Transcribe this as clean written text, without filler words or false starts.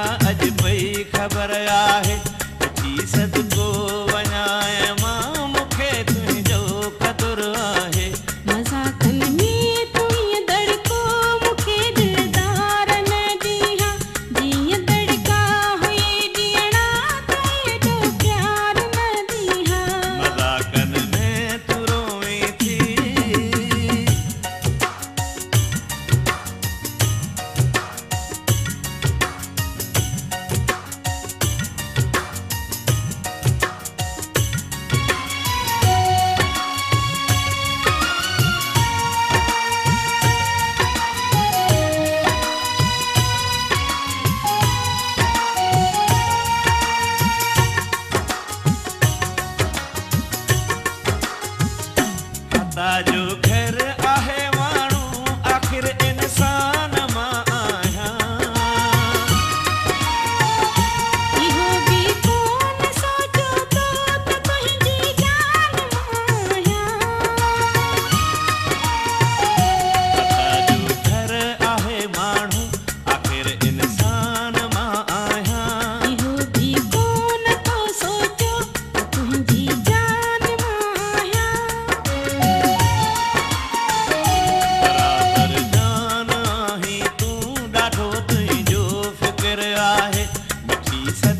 अज पई ख़बर आहे अची सदको वञाए मां मूंखे तुंहिंजो क़दुरु आहे मज़ाक़नि में तूं ईअं दड़को मूंखे दिलदार न ॾींहा जीअं दड़का हुई ॾियणा त एॾो प्यार न ॾींहा मज़ाक़नि में तूं रोई थी जो घर आहे माण्हू आख़िर इंसान मां आहियां इहो बि कोन सोचियो तो त तुंहिंजी जान मां आहियां जो घर आहे माण्हू आख़िर इंसान मां आहियां इहो बि कोन तो सोचियो त तुंहिंजी जान मां आहियां बराबर जान आहीं तूं ॾाढो तुंहिंजो फ़िक्र आहे मिठी सद